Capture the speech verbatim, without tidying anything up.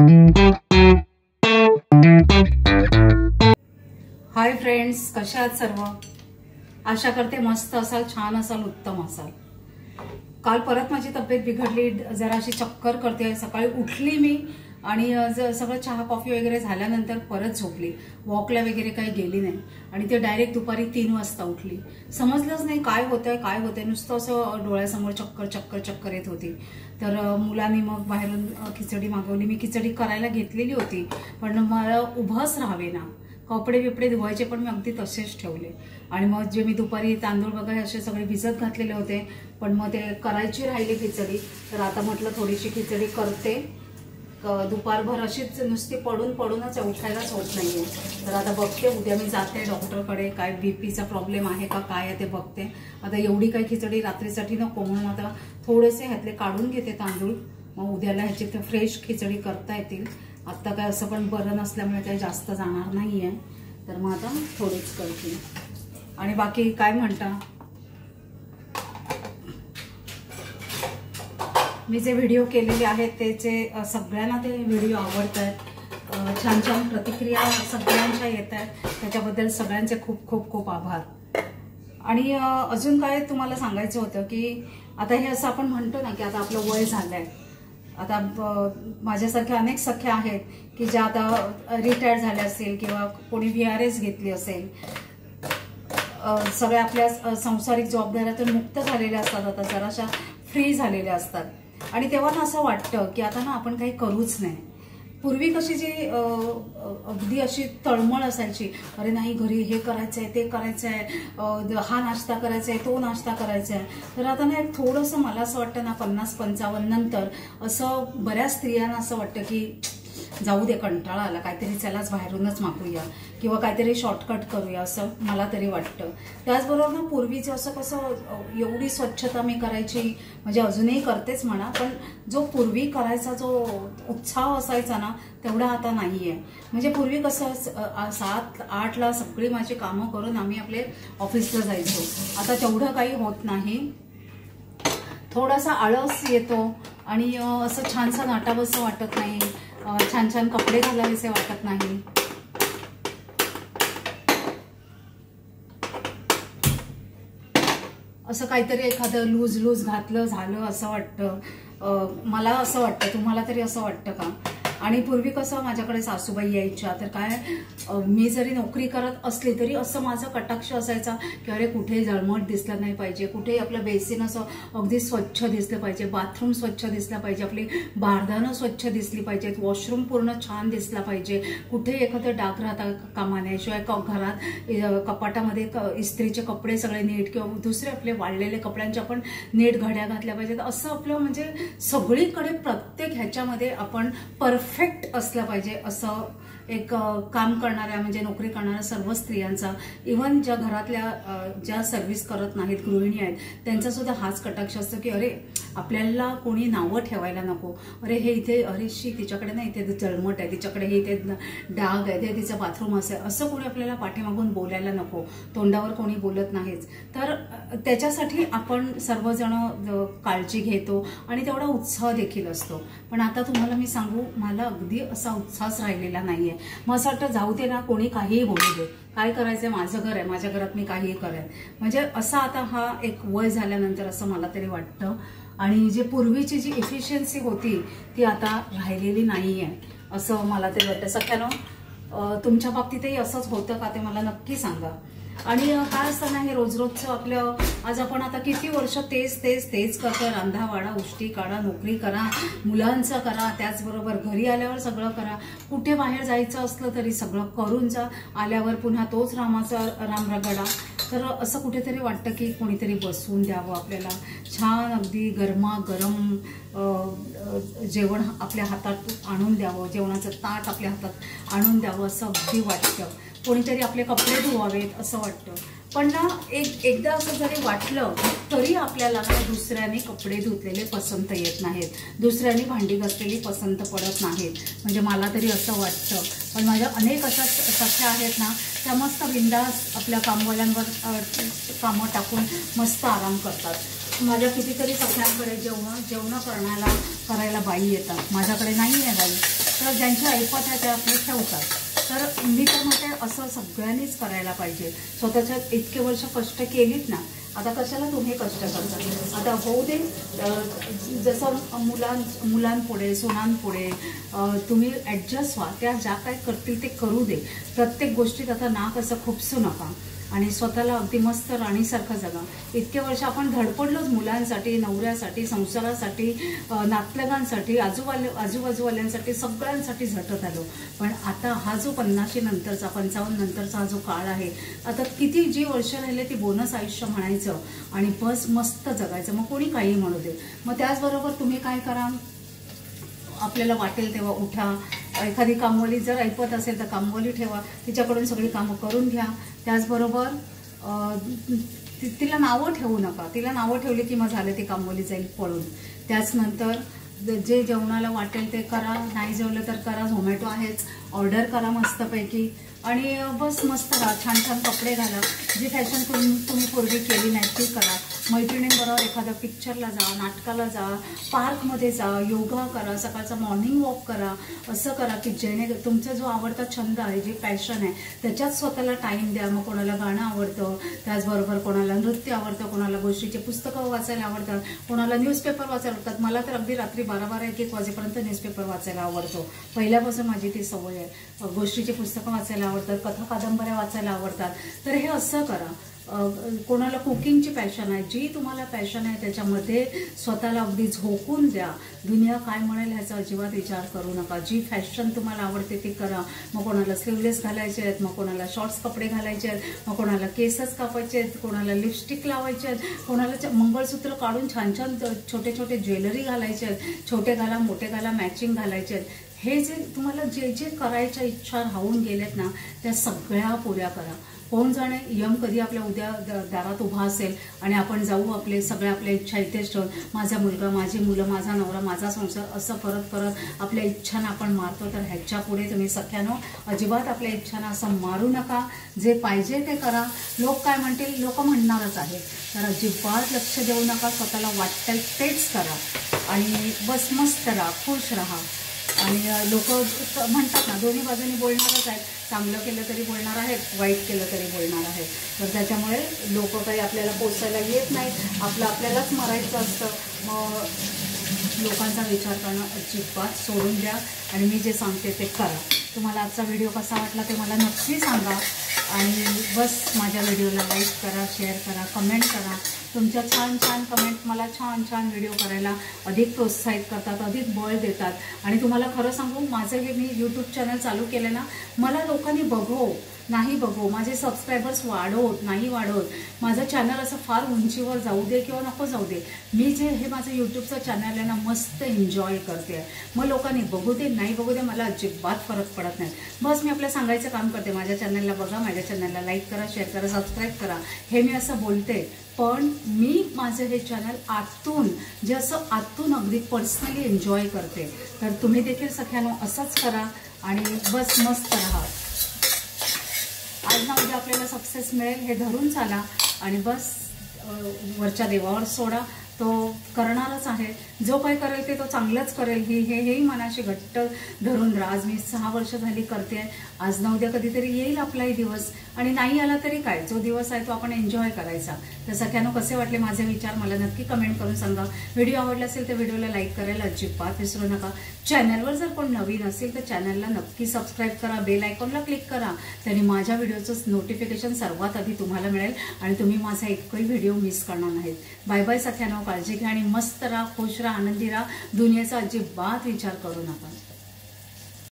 Hi friends, कशा आहात सर्व? आशा करते मस्त असाल, छान असाल, उत्तम असाल। काल परत माझी तब्येत बिघडली, जराशी चक्कर करते। सकाळी उठली मी आणि सगळं चहा कॉफी वगैरे झाल्यानंतर परत झोपली, वॉकला वगैरे काही गेली नाही आणि ते डायरेक्ट दुपारी तीन वाजता उठली। समजलंच नाही काय होतंय काय होतंय, नुसतं असं डोळ्यासमोर चक्कर चक्कर चक्कर येत होती। तर मुलांनी मग बाहेरून खिचडी मागवली। मी खिचडी करायला घेतलेली होती, पण मला उभंच राहावे ना, कपडे बिपडे धुवायचे पण मी अगदी तसेच ठेवले। आणि मग जे मी दुपारी तांदूळ बघा असे सगळे भिजत घातलेले होते, पण मग ते करायची राहिली खिचडी। तर आता म्हटलं थोडीशी खिचडी करते, दुपारभर अशीच नुसती पडून पडूनच उठायलाच होत नाहीये। तर आता बघते, उद्या मी जाते डॉक्टरकडे, काय बीपीचा प्रॉब्लेम आहे का काय आहे ते बघते। आता एवढी काही खिचडी रात्रीसाठी नको, म्हणून आता थोडेसे ह्यातले काढून घेते तांदूळ, मग उद्याला ह्याची तर फ्रेश खिचडी करता येतील। आता काय असं पण बरं नसल्यामुळे काही जास्त जाणार नाहीये, तर मग आता थोडीच करते। आणि बाकी काय म्हणता? मी जे व्हिडिओ केलेले आहेत त्याचे सगळ्यांना ते व्हिडिओ आवडत आहेत, छान छान प्रतिक्रिया सगळ्यांच्या येत आहेत, त्याच्याबद्दल सगळ्यांचे खूप खूप खूप आभार। आणि अजून काय तुम्हाला सांगायचं होतं की आता हे असं आपण म्हणतो ना की आता आपलं वय झालंय। आता माझ्यासारख्या अनेक सख्या आहेत की ज्या आता रिटायर्ड झाल्या असतील किंवा कोणी व्ही आर एस घेतली असेल, सगळ्या आपल्या सांसारिक जबाबदाऱ्यातून मुक्त झालेल्या असतात, आता जराशा फ्री झालेल्या असतात। आणि तेव्हा ना असं वाटतं की आता ना आपण काही करूच नाही। पूर्वी कशी जी अगदी अशी तळमळ असायची, अरे नाही घरी हे करायचंय ते करायचंय, हा नाश्ता करायचाय तो नाश्ता करायचाय। तर आता ना एक थोडंसं मला असं वाटतं ना पन्नास पंचावन्न नंतर असं बऱ्याच स्त्रियांना असं वाटतं की जाऊ दे, कंटाळा आला, काहीतरी चलाच बाहेरूनच मागूया किंवा काहीतरी शॉर्टकट करूया, असं मला तरी वाटतं। त्याचबरोबर ना पूर्वीचं असं कसं एवढी स्वच्छता मी करायची, म्हणजे अजूनही करतेच म्हणा, पण जो पूर्वी करायचा जो उत्साह असायचा ना तेवढा आता नाहीये। म्हणजे पूर्वी कसं सात आठला सगळी माझी कामं करून आम्ही आपले ऑफिसला जायचो, आता तेवढं काही होत नाही। थोडासा आळस येतो आणि असं छानसं नाटावंसं वाटत नाही, छान छान कपडे घालावेसे वाटत नाही। असं काहीतरी एखादं लूज लूज घातलं झालं असं वाटतं, मला असं वाटतं, तुम्हाला तरी असं वाटतं का? आणि पूर्वी कसं माझ्याकडे सासूबाई यायच्या, तर काय मी जरी नोकरी करत असली तरी असं माझा कटाक्ष असायचा की अरे कुठे जळमट दिसलं नाही पाहिजे, कुठे आपलं बेसिन असं अगदी स्वच्छ दिसलं पाहिजे, बाथरूम स्वच्छ दिसलं पाहिजे, आपली बारदानं स्वच्छ दिसली पाहिजेत, वॉशरूम पूर्ण छान दिसला पाहिजे, कुठे एखादं डाग राहता कामा नये, शिवाय घरात कपाटामध्ये इस्त्रीचे कपडे सगळे नीट किंवा दुसरे आपले वाळलेले कपड्यांच्या पण नीट घड्या घातल्या पाहिजेत। असं आपलं म्हणजे सगळीकडे प्रत्येक ह्याच्यामध्ये आपण परफेक्ट परफेक्ट असलं पाहिजे, असं एक काम करणाऱ्या म्हणजे नोकरी करणाऱ्या सर्व स्त्रियांचा, इव्हन ज्या घरातल्या ज्या सर्व्हिस करत नाहीत, गृहिणी आहेत, त्यांचा सुद्धा हाच कटाक्ष असतो की अरे आपल्याला कोणी नावं ठेवायला नको, अरे हे इथे अरे शी तिच्याकडे नाही, इथे जळमट आहे, तिच्याकडे हे इथे डाग आहे, ते तिचं बाथरूम असेल, असं कोणी आपल्याला पाठीमागून बोलायला नको, तोंडावर कोणी बोलत नाहीच। तर त्याच्यासाठी आपण सर्वजण काळजी घेतो आणि तेवढा उत्साह देखील असतो। पण आता तुम्हाला मी सांगू, मला अगदी असा उत्साहच राहिलेला नाहीये। मग असं वाटतं जाऊ दे ना, कोणी काहीही बोलू दे, काय करायचंय, माझं घर आहे, माझ्या घरात मी काहीही करेन। म्हणजे असं आता हा एक वय झाल्यानंतर असं मला तरी वाटतं। आणि जी पूर्वीची जी इफिशियन्सी होती ती आता राहिलेली नाहीये, असं मला तरी वाटतं। सगळ्यांना तुमच्या बाबतीतही असंच होतं का ते मला नक्की सांगा। आणि काय असतं ना, हे रोज रोजचं आपलं, आज आपण आता किती वर्ष तेच तेच तेच करतो, रांधा वाढा उष्टी काढा, नोकरी करा, मुलांचं करा, त्याचबरोबर घरी आल्यावर सगळं करा, कुठे बाहेर जायचं असलं तरी सगळं करून जा, आल्यावर पुन्हा तोच रामाचा राम रगडा। तर असं कुठेतरी वाटतं की कोणीतरी बसवून द्यावं आपल्याला, छान अगदी गरमागरम जेवण आपल्या हातात आणून द्यावं, जेवणाचं ताट आपल्या हातात आणून द्यावं असं अगदी वाटतं, कोणीतरी आपले कपडे धुवावेत असं वाटतं। पण ना एक एकदा असं जरी वाटलं तरी आपल्याला ना दुसऱ्याने कपडे धुतलेले पसंत येत नाहीत, दुसऱ्याने भांडी घासलेली पसंत पडत नाहीत, म्हणजे मला तरी असं वाटतं। पण माझ्या अनेक अशा सख्या आहेत ना, त्या मस्त बिंदास आपल्या कामवाल्यांवर कामं टाकून मस्त आराम करतात। माझ्या कितीतरी सख्यांकडे जेवण जेवण करण्याला करायला बाई येतात, माझ्याकडे नाही आहे बाई। तर ज्यांची ऐपत आहे ते आपले ठेवतात. तर मी तर म्हणते असं सगळ्यांनीच करायला पाहिजे. स्वतःच्या इतके वर्ष कष्ट केलीत ना, आता कशाला तुम्ही कष्ट करता. आता होऊ दे, जसं मुलां मुलांपुढे सुनांपुढे तुम्ही ॲडजस्ट व्हा. त्या ज्या काय करतील ते करू दे. प्रत्येक गोष्टीत आता नाक असं खुपसू नका आणि स्वतःला अगदी मस्त राणीसारखं जगा. इतके वर्ष आपण धडपडलोच मुलांसाठी, नवऱ्यासाठी, संसारासाठी, नातलगांसाठी, आजूबाजू आजूबाजूवाल्यांसाठी, सगळ्यांसाठी झटत आलो. पण आता हा जो पन्नाशी नंतरचा पंचावन्न नंतरचा हा जो काळ आहे, आता किती जी वर्ष राहिले ती बोनस आयुष्य म्हणायचं आणि बस मस्त जगायचं. मग कोणी काही म्हणू दे. मग त्याचबरोबर तुम्ही काय करा, आपल्याला वाटेल तेव्हा उठा. एखादी कामवाली जर ऐपत असेल तर कामवाली ठेवा, तिच्याकडून सगळी कामं करून घ्या. त्याचबरोबर तिला नावं ठेवू नका. तिला नावं ठेवली की मग झालं, ती कामवाली जाईल पळून. त्याचनंतर जे जेवणाला वाटेल ते करा, नाही जेवलं तर करा, झोमॅटो आहेच, ऑर्डर करा मस्तपैकी आणि बस मस्त राहा. छान छान कपडे घाला. जी फॅशन तुम्ही तुम्ही पूर्वी केली नाही ती करा. मैत्रिणींबरोबर एखाद्या पिक्चरला जा, नाटकाला जा, पार्कमध्ये जा, योगा करा, सकाळचा मॉर्निंग वॉक करा. असं करा की जेणे तुमचा जो आवडता छंद आहे, जी पॅशन आहे, त्याच्यात स्वतःला टाईम द्या. मग कोणाला गाणं आवडतं, त्याचबरोबर कोणाला नृत्य आवडतं, कोणाला गोष्टीचे पुस्तकं वाचायला आवडतात, कोणाला न्यूजपेपर वाचायला आवडतात. मला तर अगदी रात्री बारा बारा एक एक वाजेपर्यंत न्यूजपेपर वाचायला आवडतो. पहिल्यापासून माझी ती सवय आहे. गोष्टीची पुस्तकं वाचायला आवडतात, कथा कादंबऱ्या वाचायला आवडतात. तर हे असं करा. कोणाला कुकिंगची पॅशन आहे, जी तुम्हाला पॅशन आहे त्याच्यामध्ये स्वतःला अगदी झोकून द्या. दुनिया काय म्हणेल ह्याचा अजिबात विचार करू नका. जी फॅशन तुम्हाला आवडते ती करा. मग कोणाला स्लीवलेस घालायचे आहेत, मग कोणाला शॉर्ट्स कपडे घालायचे आहेत, मग कोणाला केसच कापायचे आहेत, कोणाला लिपस्टिक लावायचे आहेत, कोणाला मंगळसूत्र काढून छान छान छोटे छोटे ज्वेलरी घालायचे आहेत, छोटे घाला मोठे घाला मॅचिंग घालायचे आहेत. हे जे तुम्हाला जे जे करायच्या इच्छा राहून गेल्यात ना, त्या सगळ्या पुऱ्या करा. कोण जाणे यम कधी आपल्या उद्या दारात उभा असेल आणि आपण जाऊ आपले सगळ्या आपल्या इच्छा इथेच ठेवून, माझा मुलगा, माझी मुलं, माझा नवरा, माझा संसार, असं करत करत आपल्या इच्छांना आपण मारतो. तर ह्याच्या पुढे तुम्ही सख्यानो अजिबात आपल्या इच्छांना असं मारू नका. जे पाहिजे ते करा. लोक काय म्हणतील, लोक म्हणणारच आहे, तर अजिबात लक्ष देऊ नका. स्वतःला वाटतं तेच करा आणि बस मस्त राहा, खुश राहा. आणि लोक म्हणतात ना, दोन्ही बाजूनी बोलणारच आहेत. चांगलं केलं तरी बोलणार आहेत, वाईट केलं तरी बोलणार आहेत. तर त्याच्यामुळे लोक काही आपल्याला पोचायला येत नाहीत. आपलं आपल्यालाच मरायचं असतं. मग लोकांचा विचार करणं अजिबात सोडून द्या आणि मी जे सांगते ते करा. तुम्हाला आजचा व्हिडिओ कसा वाटला ते मला नक्की सांगा आणि बस माझ्या व्हिडिओला लाईक करा, शेअर करा, कमेंट करा. तुमच्या छान छान कमेंट मला छान छान व्हिडिओ करायला अधिक प्रोत्साहित करतात, अधिक बळ देतात. आणि तुम्हाला खरं सांगू, माझं हे मी यूट्यूब चॅनल चालू केलं ना, मला लोकांनी बघो नाही बघो, माझे सबस्क्रायबर्स वाढवत नाही वाढवत, माझं चॅनल असं फार उंचीवर जाऊ दे किंवा नको जाऊ दे, मी जे हे माझं यूट्यूबचं चॅनल आहे ना मस्त एन्जॉय करते. मग लोकांनी बघू दे नाही बघू दे, मला अजिबात फरक पडत नाही. बस मी आपल्या सांगायचं काम करते, माझ्या चॅनलला बघा, माझ्या चॅनलला लाईक करा, शेअर करा, सबस्क्राईब करा, हे मी असं बोलते. पण मी माझं हे चॅनल आतून जे असं आतून अगदी पर्सनली एन्जॉय करते. तर तुम्ही देखील सख्यानो असंच करा आणि बस मस्त राहा. आज ना उद्या आपल्याला सक्सेस मिळेल हे धरून चाला आणि बस वरच्या देवावर सोडा, तो करणारच आहे. जो काही करेल ते तो चांगलंच करेल, ही हे हेही मनाशी घट्ट धरून राहा. आज मी सहा वर्ष झाली करते आहे. आज ना उद्या कधीतरी येईल आपलाही दिवस आणि नाही आला तरी काय, जो दिवस आहे तो आपण एन्जॉय करायचा. तर सगळ्यांना कसे वाटले माझे विचार मला नक्की कमेंट करून सांगा. व्हिडिओ आवडला असेल तर व्हिडिओला लाईक करायला अजिबात विसरू नका. चॅनलवर जर कोण नवीन असेल तर चॅनलला नक्की सबस्क्राईब करा, बेल आयकॉनला क्लिक करा, त्याने माझ्या व्हिडिओचं नोटिफिकेशन सर्वात आधी तुम्हाला मिळेल आणि तुम्ही माझा एकही व्हिडिओ मिस करणार नाहीत. बाय बाय सगळ्यांना, काळजी घ्या आणि मस्त राहा, खुश राहा, आनंदी राहा. दुनियेचा अजिबात विचार करू नका.